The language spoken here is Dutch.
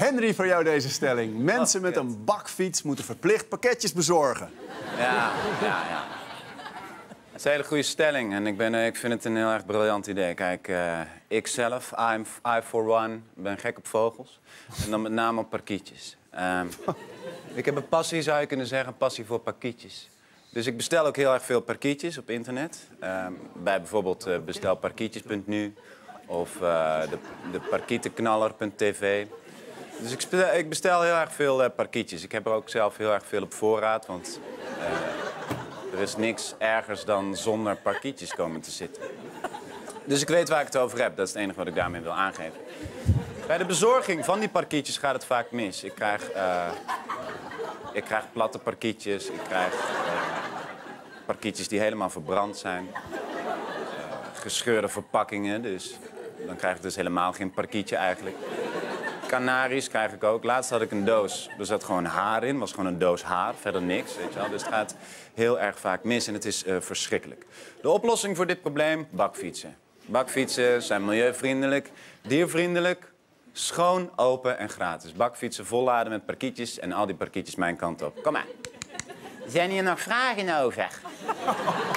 Henry, voor jou deze stelling. Mensen met een bakfiets moeten verplicht pakketjes bezorgen. Ja. Dat is een hele goede stelling en ik vind het een heel erg briljant idee. Kijk, ik zelf, I for one, ben gek op vogels. En dan met name op parkietjes. Ik heb een passie, zou je kunnen zeggen, een passie voor parkietjes. Dus ik bestel ook heel erg veel parkietjes op internet. Bij bijvoorbeeld bestelparkietjes.nu of de parkietenknaller.tv. Dus ik bestel heel erg veel parkietjes. Ik heb er ook zelf heel erg veel op voorraad, want er is niks ergers dan zonder parkietjes komen te zitten. Dus ik weet waar ik het over heb. Dat is het enige wat ik daarmee wil aangeven. Bij de bezorging van die parkietjes gaat het vaak mis. Ik krijg platte parkietjes. Ik krijg parkietjes die helemaal verbrand zijn. Gescheurde verpakkingen. Dus dan krijg ik dus helemaal geen parkietje eigenlijk. Canaries krijg ik ook. Laatst had ik een doos. Er zat gewoon haar in. Was gewoon een doos haar. Verder niks. Weet je wel. Dus het gaat heel erg vaak mis en het is verschrikkelijk. De oplossing voor dit probleem? Bakfietsen. Bakfietsen zijn milieuvriendelijk, diervriendelijk, schoon, open en gratis. Bakfietsen volladen met parkietjes en al die parkietjes mijn kant op. Kom maar. Zijn hier nog vragen over?